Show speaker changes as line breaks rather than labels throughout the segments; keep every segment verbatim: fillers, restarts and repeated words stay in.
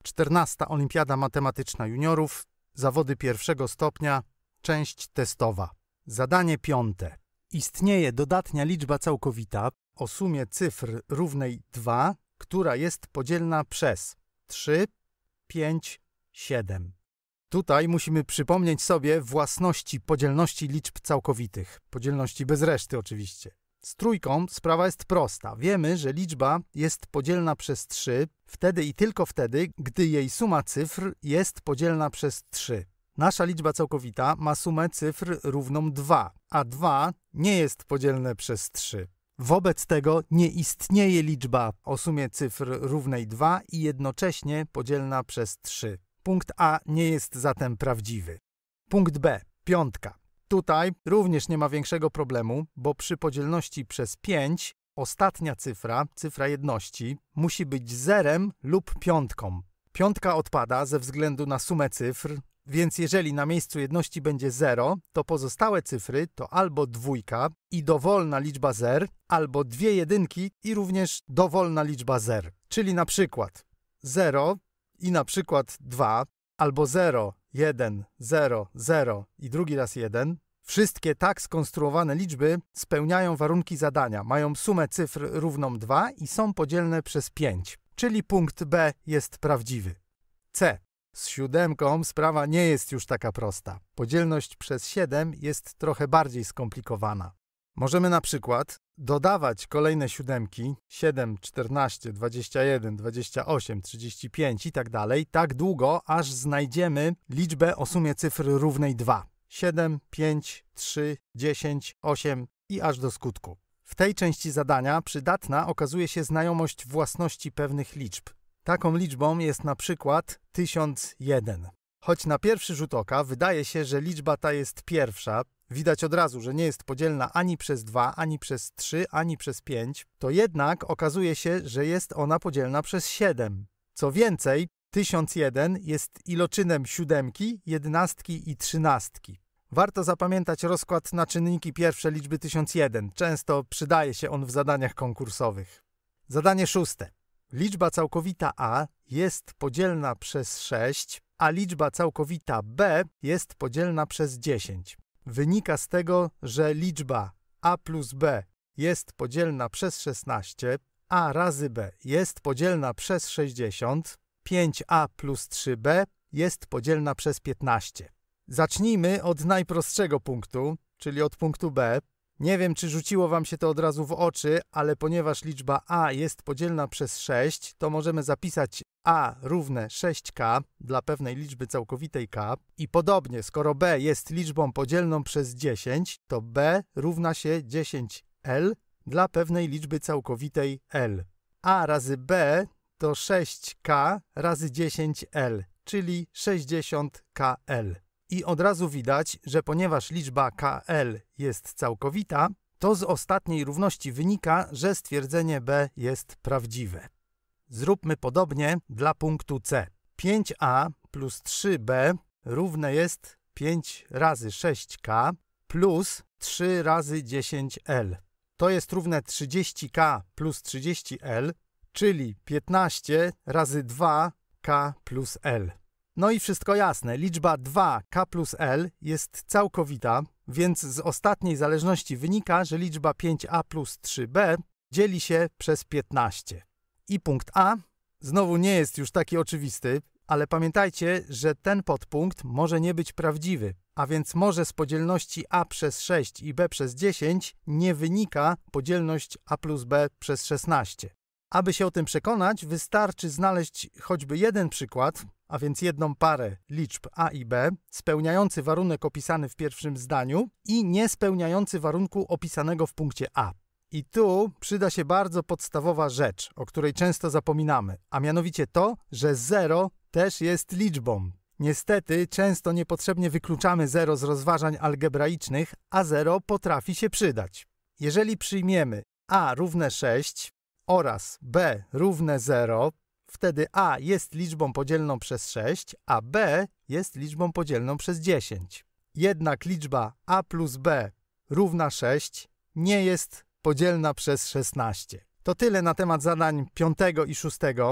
czternasta Olimpiada Matematyczna Juniorów, zawody pierwszego stopnia, część testowa. Zadanie piąte. Istnieje dodatnia liczba całkowita o sumie cyfr równej dwa, która jest podzielna przez trzy, pięć, siedem. Tutaj musimy przypomnieć sobie własności podzielności liczb całkowitych. Podzielności bez reszty oczywiście. Z trójką sprawa jest prosta. Wiemy, że liczba jest podzielna przez trzy wtedy i tylko wtedy, gdy jej suma cyfr jest podzielna przez trzy. Nasza liczba całkowita ma sumę cyfr równą dwa, a dwa nie jest podzielne przez trzy. Wobec tego nie istnieje liczba o sumie cyfr równej dwa i jednocześnie podzielna przez trzy. Punkt A nie jest zatem prawdziwy. Punkt B. Piątka. Tutaj również nie ma większego problemu, bo przy podzielności przez pięć ostatnia cyfra, cyfra jedności, musi być zerem lub piątką. Piątka odpada ze względu na sumę cyfr, więc jeżeli na miejscu jedności będzie zero, to pozostałe cyfry to albo dwójka i dowolna liczba zer, albo dwie jedynki i również dowolna liczba zer. Czyli na przykład zero i na przykład dwa, albo zero, jeden, zero, zero i drugi raz jeden. Wszystkie tak skonstruowane liczby spełniają warunki zadania, mają sumę cyfr równą dwa i są podzielne przez pięć, czyli punkt B jest prawdziwy. C. Z siódemką sprawa nie jest już taka prosta. Podzielność przez siedem jest trochę bardziej skomplikowana. Możemy na przykład dodawać kolejne siódemki, siedem, czternaście, dwadzieścia jeden, dwadzieścia osiem, trzydzieści pięć i tak dalej, tak długo, aż znajdziemy liczbę o sumie cyfr równej dwa. siedem, pięć, trzy, dziesięć, osiem i aż do skutku. W tej części zadania przydatna okazuje się znajomość własności pewnych liczb. Taką liczbą jest na przykład tysiąc jeden. Choć na pierwszy rzut oka wydaje się, że liczba ta jest pierwsza, widać od razu, że nie jest podzielna ani przez dwa, ani przez trzy, ani przez pięć, to jednak okazuje się, że jest ona podzielna przez siedem. Co więcej, tysiąc jeden jest iloczynem siódemki, jedenastki i trzynastki. Warto zapamiętać rozkład na czynniki pierwsze liczby tysiąc jeden. Często przydaje się on w zadaniach konkursowych. Zadanie szóste. Liczba całkowita A jest podzielna przez sześć, a liczba całkowita B jest podzielna przez dziesięć. Wynika z tego, że liczba A plus B jest podzielna przez szesnaście, A razy B jest podzielna przez sześćdziesiąt, pięć A plus trzy B jest podzielna przez piętnaście. Zacznijmy od najprostszego punktu, czyli od punktu B. Nie wiem, czy rzuciło wam się to od razu w oczy, ale ponieważ liczba A jest podzielna przez sześć, to możemy zapisać A równe sześć K dla pewnej liczby całkowitej K i podobnie, skoro B jest liczbą podzielną przez dziesięć, to B równa się dziesięć L dla pewnej liczby całkowitej L. A razy B to sześć K razy dziesięć L, czyli sześćdziesiąt K L. I od razu widać, że ponieważ liczba K L jest całkowita, to z ostatniej równości wynika, że stwierdzenie B jest prawdziwe. Zróbmy podobnie dla punktu C. pięć A plus trzy B równe jest pięć razy sześć K plus trzy razy dziesięć L. To jest równe trzydzieści K plus trzydzieści L, czyli piętnaście razy dwa K plus L. No i wszystko jasne, liczba dwa K plus L jest całkowita, więc z ostatniej zależności wynika, że liczba pięć A plus trzy B dzieli się przez piętnaście. I punkt A znowu nie jest już taki oczywisty, ale pamiętajcie, że ten podpunkt może nie być prawdziwy, a więc może z podzielności A przez sześć i B przez dziesięć nie wynika podzielność A plus B przez szesnaście. Aby się o tym przekonać, wystarczy znaleźć choćby jeden przykład, a więc jedną parę liczb A i B, spełniający warunek opisany w pierwszym zdaniu i nie spełniający warunku opisanego w punkcie A. I tu przyda się bardzo podstawowa rzecz, o której często zapominamy, a mianowicie to, że zero też jest liczbą. Niestety często niepotrzebnie wykluczamy zero z rozważań algebraicznych, a zero potrafi się przydać. Jeżeli przyjmiemy A równe sześć oraz B równe zero, wtedy A jest liczbą podzielną przez sześć, a B jest liczbą podzielną przez dziesięć. Jednak liczba A plus B równa sześć nie jest podzielna przez szesnaście. To tyle na temat zadań piątego i szóstego.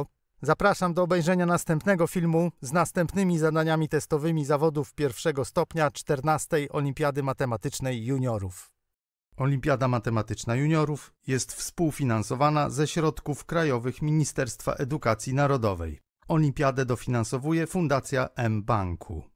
Zapraszam do obejrzenia następnego filmu z następnymi zadaniami testowymi zawodów pierwszego stopnia czternastej Olimpiady Matematycznej Juniorów. Olimpiada Matematyczna Juniorów jest współfinansowana ze środków krajowych Ministerstwa Edukacji Narodowej. Olimpiadę dofinansowuje Fundacja M-Banku.